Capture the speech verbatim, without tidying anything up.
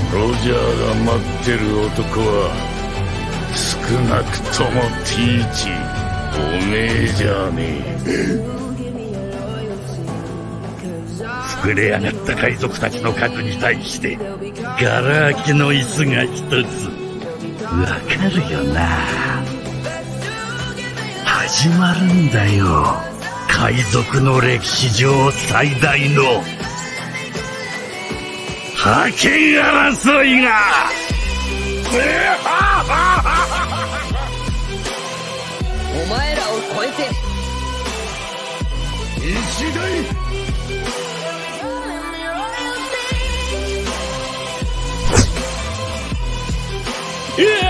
ロジャーが待ってる男は少なくともティーチおめえじゃねえ。膨れ上がった海賊たちの核に対してガラ空きの椅子が一つ。わかるよな。始まるんだよ、海賊の歴史上最大の覇権争いが。 お前らを超えて一大いや